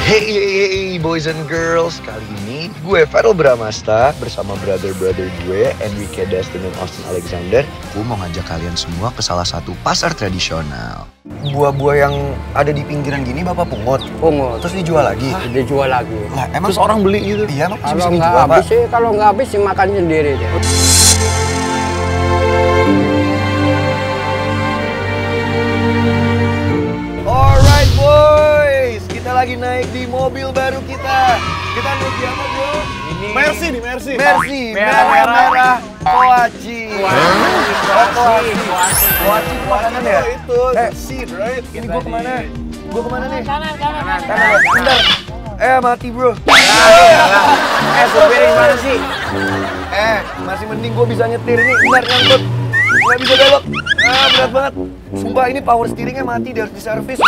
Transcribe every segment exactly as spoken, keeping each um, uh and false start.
Hey, hey, hey, boys and girls, kali ini gue Farel Bramasta bersama brother-brother gue Enrique Destin dan Austin Alexander. Gue mau ngajak kalian semua ke salah satu pasar tradisional. Buah-buah yang ada di pinggiran gini bapak pungut? Pungut. Terus dijual lagi? Hah? Dijual lagi. Lah, emang terus orang beli gitu? Iya, emang Kalau bisa nggak dijual, habis Pak? sih, kalau nggak habis sih makan sendiri deh. Alright boys, kita lagi naik di mobil baru kita. Kita naik di apa bro? Ini Mercy nih, Mercy. Mercy, merah-merah Koachi. Koachi. Koachi itu makanan ya? Itu, Eh, seed, right? Ini gua kemana? Gua kemana nih? Kanan, kanan, Kanan, bentar. Eh, mati bro. Eh, supir gimana sih? Eh, masih mending gua bisa nyetir nih. Bentar, nyangkut. Nggak bisa belok. Ah, berat banget. Sumpah ini power steeringnya mati, dia harus diservis.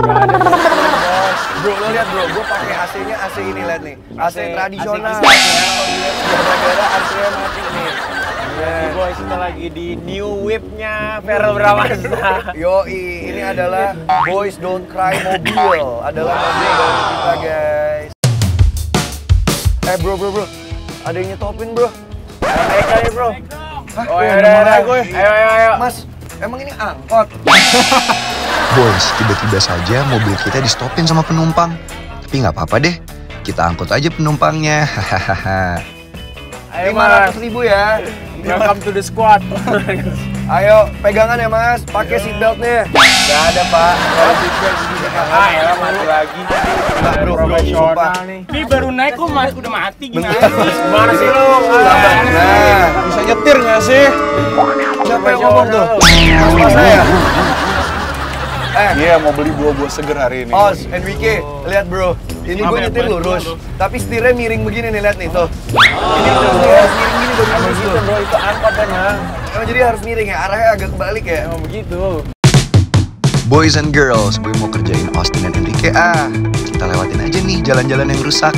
Bro, lo lihat bro, gue pakai A C-nya A C ini, lihat nih. A C tradisional. Gara-gara A C-nya mati nih. Boys, kita lagi di new whip-nya Farel Bramasta. Yoi, ini adalah Boys Don't Cry mobil. Adalah mobil dari kita guys. Eh bro, bro, bro. Ada yang nyetopin bro. Naik kali bro. Hah? Oh ya udah, udah gue. Ayo, ayo, ayo. Mas, emang ini angkot? Boys, tiba-tiba saja mobil kita di stopin sama penumpang. Tapi nggak apa-apa deh, kita angkut aja penumpangnya. Hahaha. Ayo lima ratus ribu ya. Welcome to the squad. Ayo, pegangan ya mas, pakai seatbeltnya. Gak ada pak. Kalau seatbelt begini kan. Ah ya mati lagi. Enggak bro, bro, sumpah. nih. Ini baru naik kok mas, udah mati gimana? Gimana sih lu? Nah, Bisa nyetir gak sih? siapa yang ngomong tuh? Mas saya. Eh, Iya, mau beli buah-buah seger hari ini. Os, Enrique, lihat bro. Ini gue nyetir lurus, tapi setirnya miring begini nih, lihat nih tuh. Ini tuh setirnya harus miring gini baru lurus tuh. Bro, itu angkot kan ya? Emang jadi harus miring ya, arahnya agak kebalik ya. Emang begitu. Boys and girls, gue mau kerjain Austin dan Enrique ah. Kita lewatin aja nih jalan-jalan yang rusak.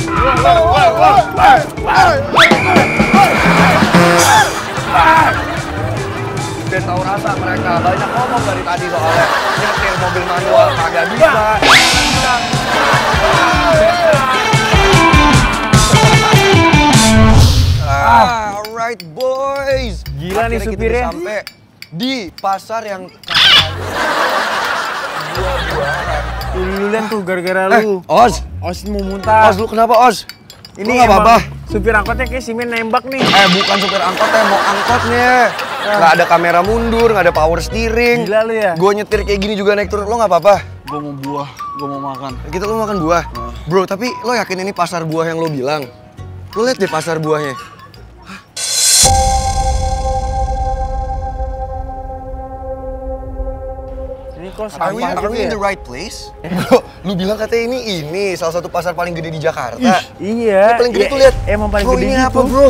Udah tahu rasa mereka, banyak ngomong dari tadi soalnya nyetir mobil manual kagak bisa. Ah, alright boys. Gila nih Akhirnya kita supirnya. udah sampai di pasar yang Lu lihat tuh gara-gara Eh, lu. Os, Os mau muntah. Os lu kenapa Os? Ini Lu nggak emang apa-apa? Supir angkotnya kayak Simen nembak nih. Eh bukan supir angkotnya, mau angkotnya. Nggak ada kamera mundur, nggak ada power steering. Gila lu ya. Gue nyetir kayak gini juga naik turun, lo nggak apa-apa? Gue mau buah, gue mau makan. Kita lo makan buah. Bro, tapi lo yakin ini pasar buah yang lo bilang? Lo lihat deh pasar buahnya. Ini kok Are we, sampah are we gitu in the ya? right place? Bro, lu bilang katanya ini ini salah satu pasar paling gede di Jakarta. Iya. Ini paling gede iya, tuh lihat. Emang paling Bro, gede ini gitu. apa, bro?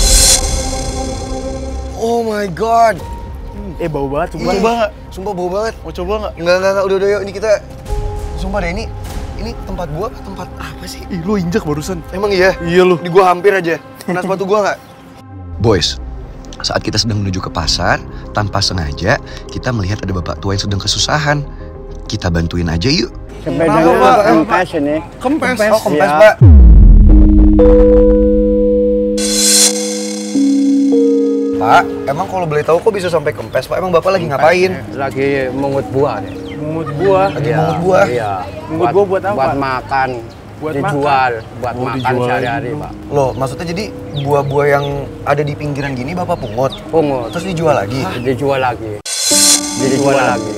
Oh my god. Eh bau banget, coba. Coba nggak? Sumpah bau banget. Mau coba nggak? Enggak, enggak, enggak, udah, udah, yuk. Ini kita, sumpah deh, ini, ini tempat gua apa tempat apa sih? Ih, lu injak barusan. Emang iya? Iya lu. Di gua hampir aja. Kena sepatu gua nggak? Boys, saat kita sedang menuju ke pasar, tanpa sengaja, kita melihat ada bapak tua yang sedang kesusahan. Kita bantuin aja yuk. Sepedanya Kenapa, Pak? kempes ini. Kempes? Oh, kempes, Iya. Pak. Pak, emang kalau boleh tahu kok bisa sampai kempes, Pak? Emang Bapak lagi ngapain? Lagi mungut buah deh. Mungut buah. Lagi Iya, mungut buah? Iya. Mungut buah buat apa? Buat makan. Buat dijual, buat Oh, makan dijual. sehari-hari, Pak. Loh, maksudnya jadi buah-buah yang ada di pinggiran gini Bapak pungut? Pungut. Terus dijual lagi? Dijual lagi. Dijual lagi.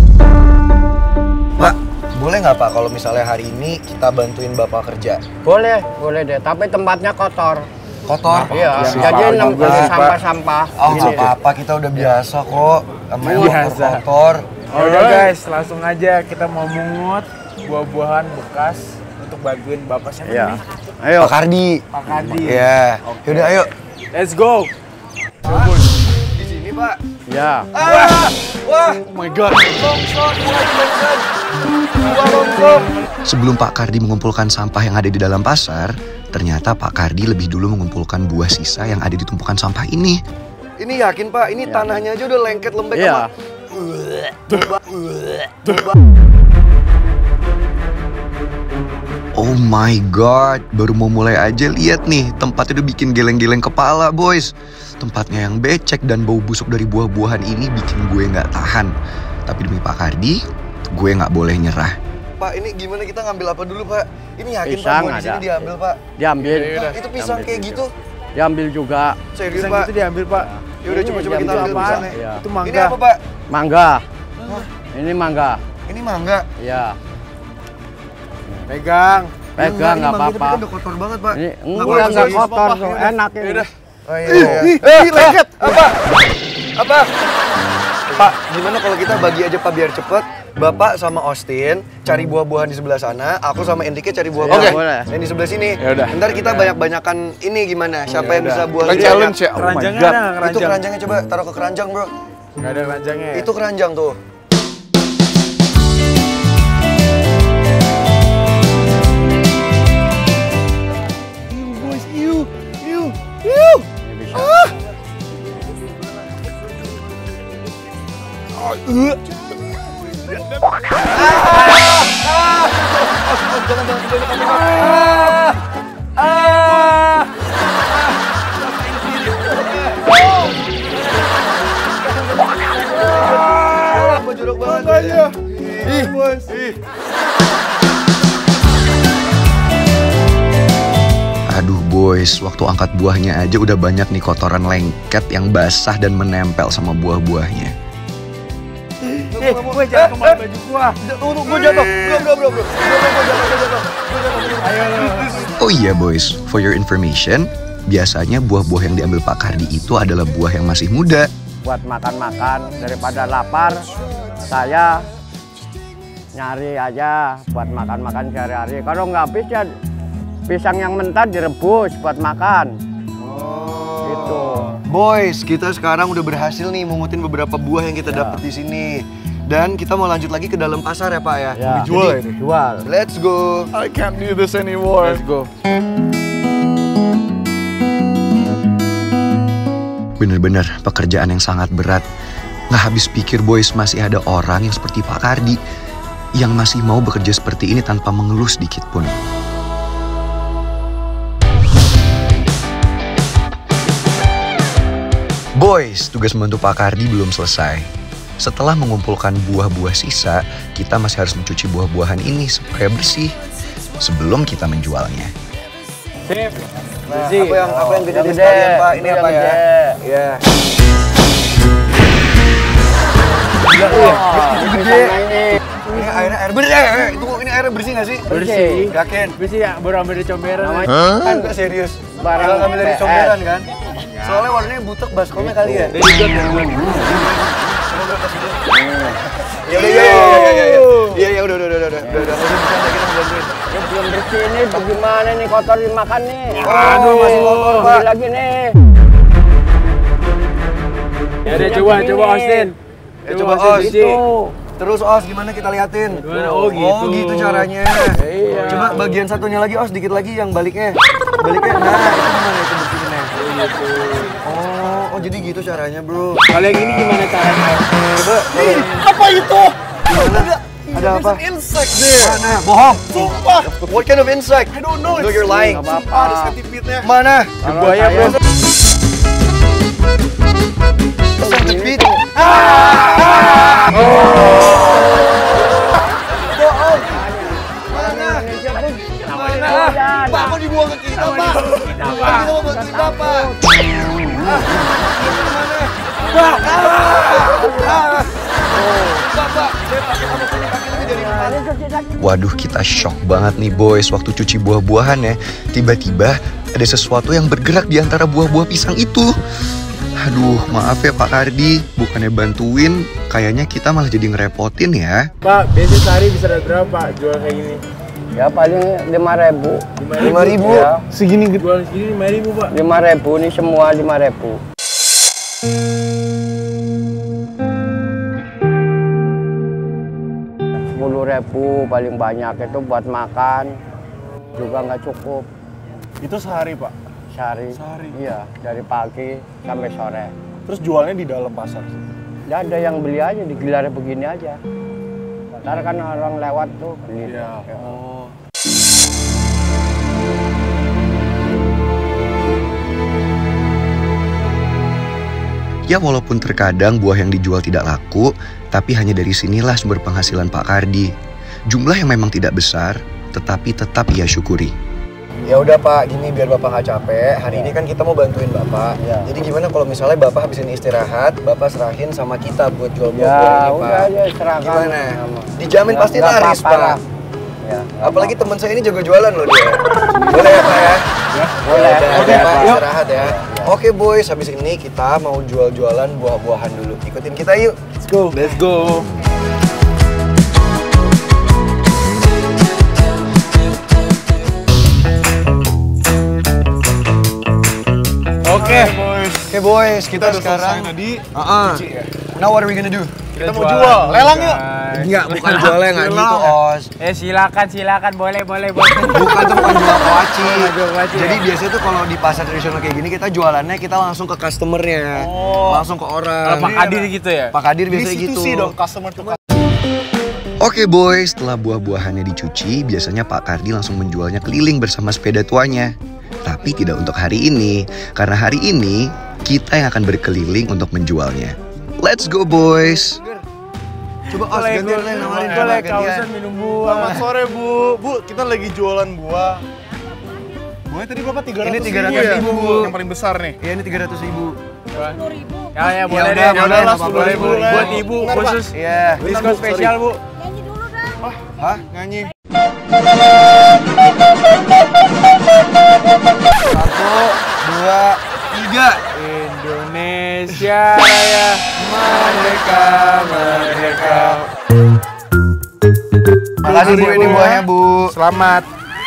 Pak, boleh nggak Pak kalau misalnya hari ini kita bantuin Bapak kerja? Boleh, boleh deh. Tapi tempatnya kotor. Kotor? Iya, sih, jadi Pak. nem- Bagus sih, Pak. sampah-sampah. Oh, Gini. nggak apa-apa, kita udah biasa kok. Namanya Biasa. kotor-kotor. Oh, udah guys, langsung aja kita mau mungut buah-buahan bekas untuk bantuin bapak siapa Iya. nih? Ayo. Pak Kardi. Pak Kadi. Iya. Yaudah, ayo. Let's go. Di sini, Pak. Ya. Ah! Wah! Oh my god. Longsor, mulai barusan. Buah longsor. Sebelum Pak Kardi mengumpulkan sampah yang ada di dalam pasar, ternyata Pak Kardi lebih dulu mengumpulkan buah sisa yang ada di tumpukan sampah ini. Ini yakin, Pak? Ini tanahnya aja udah lengket lembek Iya. sama... Oh my god, baru mau mulai aja lihat nih, tempatnya udah bikin geleng-geleng kepala, boys. Tempatnya yang becek dan bau busuk dari buah-buahan ini bikin gue nggak tahan. Tapi demi Pak Kardi, gue nggak boleh nyerah. Pak, ini gimana kita ngambil apa dulu, Pak? Ini yakin Pisang Pak buah di sini ada. diambil, Pak? Diambil. Pak, itu pisang Diambil kayak juga. gitu? Diambil juga. Serius, Pisang Pak? itu diambil, Pak. Ya udah Ini coba-coba kita diambil ambil apaan? pisangnya. Iya. Itu Ini mangga. apa, Pak? Mangga. Ini mangga. Ini mangga. Iya. Pegang. Pegang Ini nggak mangga, tapi apa-apa. kan udah kotor banget, Pak. Ini Nggak enggak boleh enggak serius. kotor tuh, enak ini. Oh iya, iya. Eh, lengket! Apa? Apa? Pak, gimana kalau kita bagi aja, Pak, biar cepet. Bapak sama Austin cari buah-buahan di sebelah sana, aku sama Enrique cari buah-buahan Iya, boleh. yang di sebelah sini. Ya udah. Ntar kita banyak-banyakan ini gimana? Siapa yang bisa buah Kita lebih challenge banyak? ya. Oh my Keranjangnya god. ada nggak, Itu keranjang? keranjangnya coba taruh ke keranjang, Bro. Nggak ada keranjangnya ya? Itu keranjang tuh. Ini bisa. Ah, jorok banget. Ih, bos. Ih. Aduh boys, waktu angkat buahnya aja udah banyak nih kotoran lengket yang basah dan menempel sama buah-buahnya. Eh, gue jangan kemana baju gua. Tunggu, gue jatuh. Bro, bro, bro, bro. Bro, bro, gue jatuh, gue jatuh. Gue jatuh, gue jatuh. Oh iya boys, for your information, biasanya buah-buah yang diambil Pak Kardi itu adalah buah yang masih muda. Buat makan-makan daripada lapar, saya nyari aja buat makan-makan sehari-hari. Kalau nggak habis ya pisang yang mentah direbus buat makan. Oh. Gitu. Boys, kita sekarang udah berhasil nih mungutin beberapa buah yang kita Ya. dapat di sini. Dan kita mau lanjut lagi ke dalam pasar ya, Pak ya. Ya, Dijual jadi ini? Jual. Let's go. I can't do this anymore. Let's go. Bener-bener pekerjaan yang sangat berat. Nggak habis pikir boys, masih ada orang yang seperti Pak Kardi yang masih mau bekerja seperti ini tanpa mengeluh sedikit pun. Boys, tugas membantu Pak Kardi belum selesai. Setelah mengumpulkan buah-buah sisa, kita masih harus mencuci buah-buahan ini supaya bersih sebelum kita menjualnya. Sip. Nah, Bersih. apa yang apa yang gede Yang di gede. sekalian, Pak? Ini Yang apa ya? gede. Ya. Gila, gede. ini. Ini airnya air bersih. Eh, itu ini airnya bersih nggak sih? Bersih. Yakin? Bersih ya, baru ambil dari comberan. Namanya Kan nggak serius. Barang Barang ngambil dari P S. comberan kan? Soalnya warnanya butek baskomnya kali ya. Dari got, dari got. Ya udah, ya ya ya ya ya. Iya ya udah udah udah udah udah udah udah bercanda kita mau bantuin. Ini belum bersih ini, bagaimana nih kotor dimakan nih. Aduh, masih kotor, Pak. Ini lagi nih. Ya udah coba, coba Austin. Ya coba Austin Os. bersih. Itu. Terus Os gimana kita liatin? Gimana? Oh, gitu. Oh gitu caranya. Iya. Coba bagian satunya lagi Os, dikit lagi yang baliknya. Baliknya. Nah, itu gimana itu bersihinnya? Oh, oh jadi gitu caranya, Bro. Kalau yang ini gimana caranya? Coba. Apa itu? Ada, ada apa? Insect there. Mana? Bohong. Sumpah. What kind of insect? I don't know. No, you're lying. Nggak apa-apa. Ada sentipitnya. Mana? Kalau Buaya, saya- bro. Centipede. Indonesia pun Mana? doyan. Pak, kok dibuang ke kita, Pak? Kita mau bantuin Bapak. Pak, Bapak, saya pakai apa pun pakai lagi dari Nah, ini cuci lagi. Waduh, kita shock banget nih boys waktu cuci buah-buahan ya. Tiba-tiba ada sesuatu yang bergerak di antara buah-buah pisang itu. Aduh, maaf ya Pak Kardi, bukannya bantuin, kayaknya kita malah jadi ngerepotin ya. Pak, biasanya sehari bisa dapat berapa Pak jual kayak gini? Ya paling lima ribu. lima ribu. Ya, Segini jual segini lima ribu Pak. lima ribu ini semua lima ribu. Sepuluh ribu paling banyak itu buat makan juga nggak cukup Itu sehari Pak. sehari. Sehari? Iya, dari pagi sampai sore. Terus jualnya di dalam pasar. Ya ada yang beli aja, digelar begini aja. Ntar kan orang lewat tuh beli. Iya. Ya. Oh. Ya walaupun terkadang buah yang dijual tidak laku, tapi hanya dari sinilah sumber penghasilan Pak Kardi. Jumlah yang memang tidak besar, tetapi tetap ia syukuri. Ya udah Pak, gini biar Bapak nggak capek. Hari ini kan kita mau bantuin Bapak. Ya. Jadi gimana kalau misalnya Bapak habis ini istirahat, Bapak serahin sama kita buat jual buah Ya ini Pak. udah ya serahkan. Gimana? Sama. Dijamin Ya, pasti nggak laris apa-apa Pak. lah. Ya, nggak Apalagi apa-apa. teman saya ini jago jualan loh dia. Boleh ya Pak ya? Ya, boleh. Oke Boleh, Pak, Pak. istirahat ya. Oke boys, habis ini kita mau jual-jualan buah-buahan dulu. Ikutin kita yuk. Let's go. Let's go. Oke, boys. Oke boys, kita, Kita udah sekarang selesai tadi. Uh-uh. Cuci ya. Now what are we gonna do? Kita mau jual. Lelang yuk. Enggak, bukan jualnya nggak gitu, Os. Eh silakan silakan boleh boleh boleh. Bukan tuh bukan jual koaci. Jual koaci, Jadi ya? biasanya tuh kalau di pasar tradisional kayak gini kita jualannya kita langsung ke customernya, Oh. langsung ke orang. Kalau Pak Kadir gitu ya? Pak Kadir biasanya gitu. Institusi dong, customer to customer. Oke boys, setelah buah-buahannya dicuci, biasanya Pak Kardi langsung menjualnya keliling bersama sepeda tuanya. Tapi tidak untuk hari ini, karena hari ini kita yang akan berkeliling untuk menjualnya. Let's go boys! Coba Os gantian Len, nawarin coba Boleh gantian. kausan minum buah. Selamat sore, Bu. Bu, kita lagi jualan buah. Buahnya tadi berapa? tiga ratus Ini tiga ratus ribu, Bu. Yang paling besar nih. Iya ini tiga ratus ribu. Ya ya boleh udah, deh. boleh, boleh, nggak apa-apa, boleh, Bu. boleh. Buat ibu Bentar, Pak. khusus. Iya. Diskon spesial Bu. Hah? Nyanyi. Satu, dua, tiga. Indonesia Raya merdeka merdeka. Makasih Bu, ini buahnya Bu. Selamat.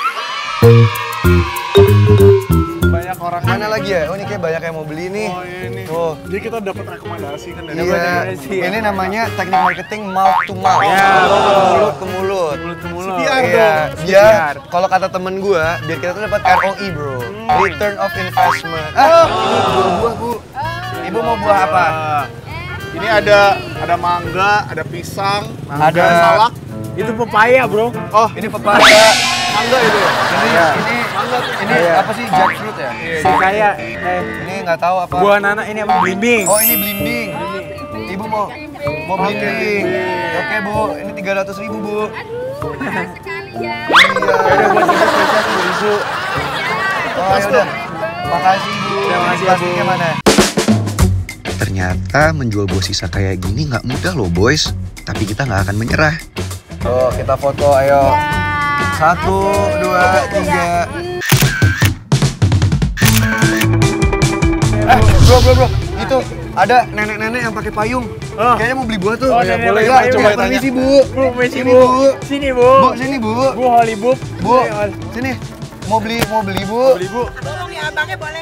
Banyak orang. Mana lagi ya? Oh ini kayak banyak yang mau beli nih. Oh ini. Tuh. Jadi kita dapat rekomendasi kan dari Iya, rekomendasi ya? ini namanya teknik marketing mouth to mouth. Ya, mulut ke mulut. Mulut ke mulut. C P R Iya, dong. biar kalau kata temen gua, biar kita tuh dapat R O I bro, return of investment. Ah, ini buah-buah Bu. Ibu mau buah apa? Ah, ini ada ada mangga, ada pisang, Ada- ada salak. Itu pepaya bro. Oh, Ini pepaya. mangga itu ya? Ini ini ini apa sih jackfruit ya? Si kaya eh Ini nggak tahu apa. buah nana ini apa blimbing. Oh ini belimbing. Ibu mau mau belimbing. Oke Bu, ini tiga ratus ribu Bu. Murah sekali ya. Ada buat ibu spesial sepuluh ribu. Oh ya udah. Makasih Bu. Terima kasih, Plastiknya Bu. mana? Ternyata menjual buah sisa kayak gini nggak mudah loh boys. Tapi kita nggak akan menyerah. Tuh kita foto ayo. Satu, dua, tiga. Eh, bro, bro, bro. Itu ada nenek-nenek yang pakai payung. Kayaknya mau beli buah tuh. Oh, nenek boleh. pakai payung. Coba Coba permisi, Bu. Bu, permisi Sini, Bu. Bu. Sini Bu. Bu, sini, Bu. Bu Hollywood. Bu, sini. Mau beli, mau beli, Bu. Beli Bu. Tolong ya abangnya boleh.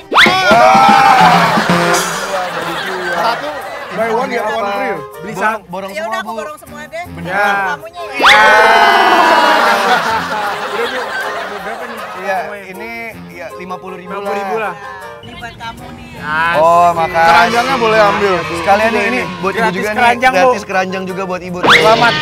Satu, buy one get one free. Beli Borong, borong Ya semua, udah aku Bu. borong semua deh. Ya. Kamunya ya. Berapa nih? Iya, ini ya lima puluh ribu lima puluh ribu lah. Ini buat kamu nih. Oh, makasih. Keranjangnya boleh ambil. Sekalian nih ini buat ibu Gratis juga nih. keranjang, Bu. Gratis keranjang juga buat ibu. Selamat.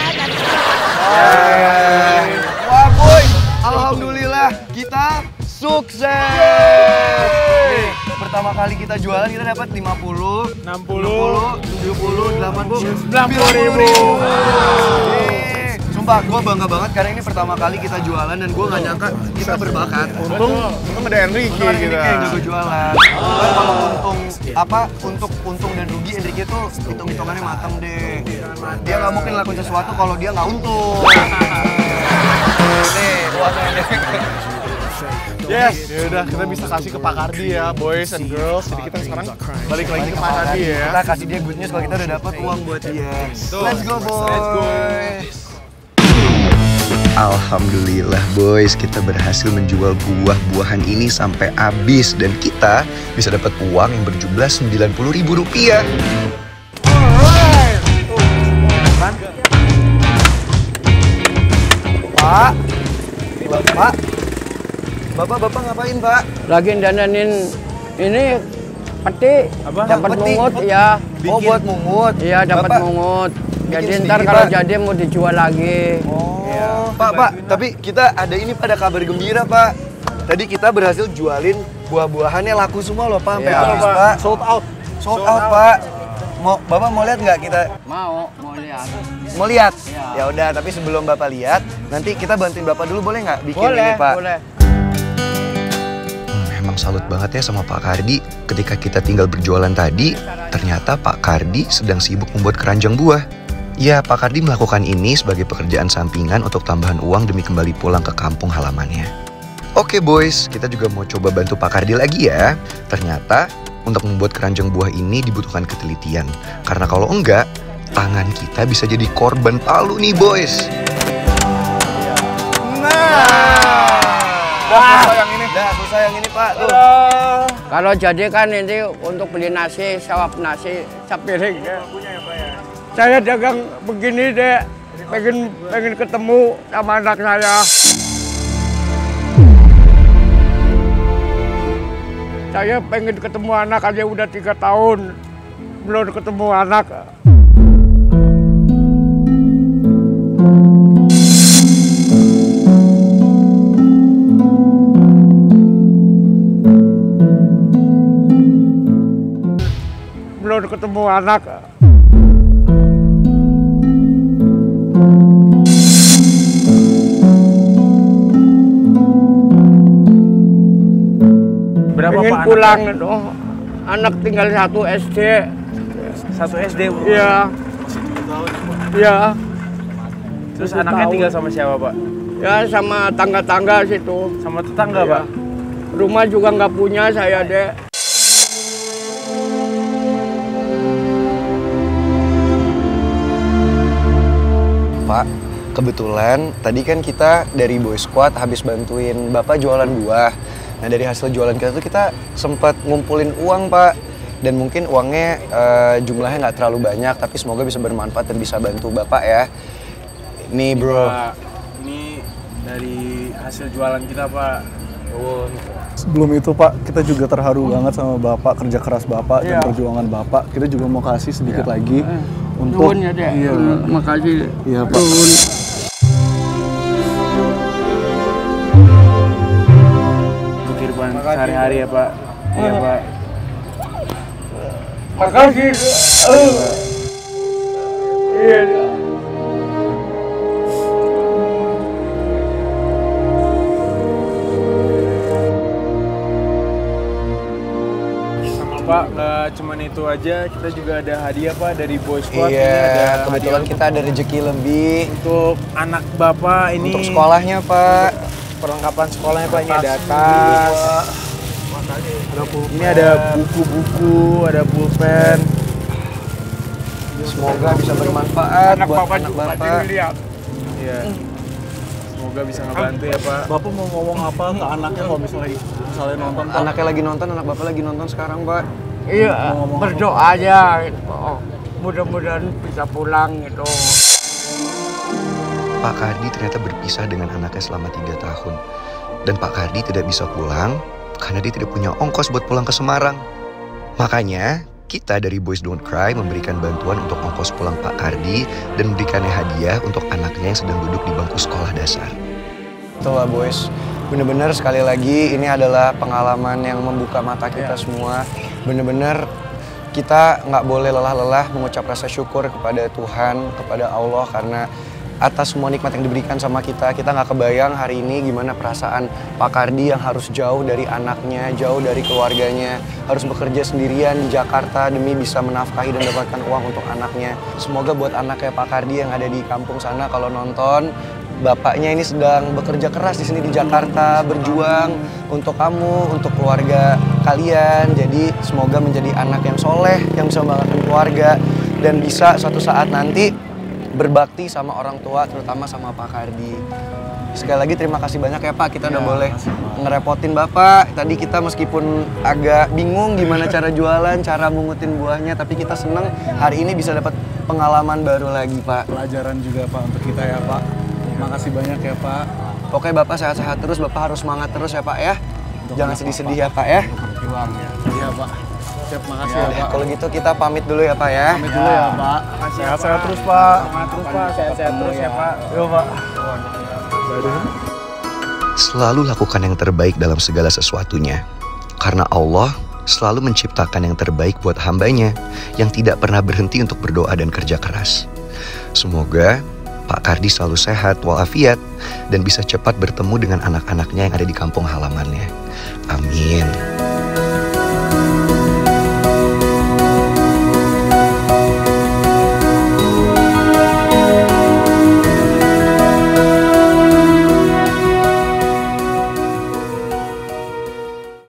Wah, boy. Alhamdulillah kita sukses. Nih, pertama kali kita jualan kita dapat lima puluh, enam puluh, tujuh puluh, delapan puluh, sembilan puluh ribu. Yeay. Sumpah, gue bangga banget karena ini pertama kali kita jualan dan gue nggak nyangka kita berbakat. Untung, untung ada Enrique Untung hari ini kita. kayak jago jualan. Cuman kalau untung apa untuk untung dan rugi Enrique tuh hitung-hitungannya matang deh. Dia nggak mungkin lakuin sesuatu kalau dia nggak untung. Nih, buatnya deh. Yes, ya udah kita bisa kasih ke Pak Kardi ya, boys and girls. Jadi kita sekarang balik lagi ke Pak Kardi ya. Kita kasih dia good news kalau kita udah dapat uang buat dia. Let's go boys. Let's go. Alhamdulillah boys, kita berhasil menjual buah-buahan ini sampai habis dan kita bisa dapat uang yang berjumlah sembilan puluh ribu rupiah. Pak, Pak, Bapak, Bapak ngapain Pak? Lagi dandanin ini peti. Apa? Dapat Peti? mungut ya. Oh buat mungut. Iya dapat Bapak- mungut. Jadi bikin ntar sendiri, kalau Pak? jadi mau dijual lagi. Oh, Pak, Pak, tapi kita ada ini pada kabar gembira, Pak. Tadi kita berhasil jualin buah-buahannya laku semua loh, Pak. Sampai Iya. habis, Pak. Sold out. Sold out, Pak. mau Bapak mau lihat nggak kita? Mau, mau lihat. Mau lihat? Iya. Ya udah, tapi sebelum Bapak lihat, nanti kita bantuin Bapak dulu boleh nggak bikin Boleh, ini, Pak? boleh. Hmm, emang salut banget ya sama Pak Kardi. Ketika kita tinggal berjualan tadi, ternyata Pak Kardi sedang sibuk membuat keranjang buah. Ya, Pak Kardi melakukan ini sebagai pekerjaan sampingan untuk tambahan uang demi kembali pulang ke kampung halamannya. Oke boys, kita juga mau coba bantu Pak Kardi lagi ya. Ternyata untuk membuat keranjang buah ini dibutuhkan ketelitian. Karena kalau enggak, tangan kita bisa jadi korban palu nih boys. Nah, udah susah yang ini. Udah susah yang ini, Pak. Tuh. Kalau jadi kan ini untuk beli nasi, sawap nasi, sepiring. Saya dagang begini deh, pengen pengen ketemu sama anak saya. Saya pengen ketemu anak aja udah tiga tahun, belum ketemu anak. Belum ketemu anak. Berapa Pengen Pak pulang, oh, anak tinggal satu S D. Satu S D. Iya. Iya. Terus Tujuh anaknya tahun. tinggal sama siapa, Pak? Ya sama tangga-tangga situ. Sama tetangga, Iya. Pak? Rumah juga nggak punya saya deh. Pak, kebetulan tadi kan kita dari Boy Squad habis bantuin Bapak jualan buah. Nah, dari hasil jualan kita tuh kita sempat ngumpulin uang, Pak. Dan mungkin uangnya eh, jumlahnya nggak terlalu banyak, tapi semoga bisa bermanfaat dan bisa bantu Bapak ya. Nih, bro. Pak, ini dari hasil jualan kita, Pak. Oh, Sebelum itu Pak, kita juga terharu banget sama Bapak, kerja keras Bapak dan Iya. perjuangan Bapak. Kita juga mau kasih sedikit lagi untuk Nuhun ya deh. Iya, Hmm, Pak. makasih. Iya, Pak. Nuhun. untuk kehidupan sehari-hari ya, Pak. Iya, Pak. Makasih. Eh. Iya. Sama Pak, nggak cuman itu aja, kita juga ada hadiah, Pak, dari Boy Squad. Ini ada Iya, hadiah kebetulan kita ada rezeki lebih untuk anak Bapak ini. untuk sekolahnya, Pak. Perlengkapan sekolahnya, Pak. Ini ada tas. Ini ada buku-buku, ada pulpen. Semoga bisa bermanfaat Anak buat Bapak anak juga Bapak. dilihat. Iya. Semoga bisa ngebantu ya, Pak. Bapak mau ngomong apa ke anaknya kalau misalnya misalnya nonton Pak? Anaknya lagi nonton, anak Bapak lagi nonton sekarang, Pak. Iya, berdoa aja gitu. Mudah-mudahan bisa pulang gitu. Pak Kardi ternyata berpisah dengan anaknya selama tiga tahun. Dan Pak Kardi tidak bisa pulang karena dia tidak punya ongkos buat pulang ke Semarang. Makanya kita dari Boys Don't Cry memberikan bantuan untuk ongkos pulang Pak Kardi dan memberikannya hadiah untuk anaknya yang sedang duduk di bangku sekolah dasar. Itulah boys, bener-bener sekali lagi ini adalah pengalaman yang membuka mata kita semua. Bener-bener kita nggak boleh lelah-lelah mengucap rasa syukur kepada Tuhan, kepada Allah karena atas semua nikmat yang diberikan sama kita. Kita nggak kebayang hari ini gimana perasaan Pak Kardi yang harus jauh dari anaknya, jauh dari keluarganya, harus bekerja sendirian di Jakarta demi bisa menafkahi dan mendapatkan uang untuk anaknya. Semoga buat anaknya Pak Kardi yang ada di kampung sana kalau nonton, bapaknya ini sedang bekerja keras di sini di Jakarta, berjuang untuk kamu, untuk keluarga kalian. Jadi semoga menjadi anak yang soleh, yang bisa membanggakan keluarga dan bisa suatu saat nanti berbakti sama orang tua, terutama sama Pak Kardi. Sekali lagi terima kasih banyak ya Pak, kita udah boleh ngerepotin Bapak. Tadi kita meskipun agak bingung gimana cara jualan, cara mungutin buahnya, tapi kita seneng hari ini bisa dapat pengalaman baru lagi Pak. Pelajaran juga Pak untuk kita ya Pak. Makasih banyak ya Pak. Pokoknya Bapak sehat-sehat terus, Bapak harus semangat terus ya Pak ya. Jangan sedih-sedih ya Pak ya. Iya Pak. Siap, makasih Ya, ya Pak. kalau gitu kita pamit dulu ya Pak ya. Pamit dulu ya Pak. Sehat-sehat terus Pak. Semangat terus, Pak. Sehat-sehat terus ya, Pak. Yo Pak. Selalu lakukan yang terbaik dalam segala sesuatunya. Karena Allah selalu menciptakan yang terbaik buat hambanya yang tidak pernah berhenti untuk berdoa dan kerja keras. Semoga Pak Kardi selalu sehat walafiat dan bisa cepat bertemu dengan anak-anaknya yang ada di kampung halamannya. Amin.